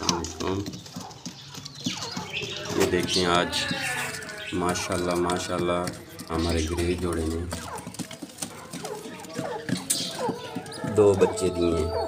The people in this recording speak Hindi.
वालेकुम। ये देखें आज माशाल्लाह माशाल्लाह हमारे ग्रे जोड़े ने 2 बच्चे दिए हैं।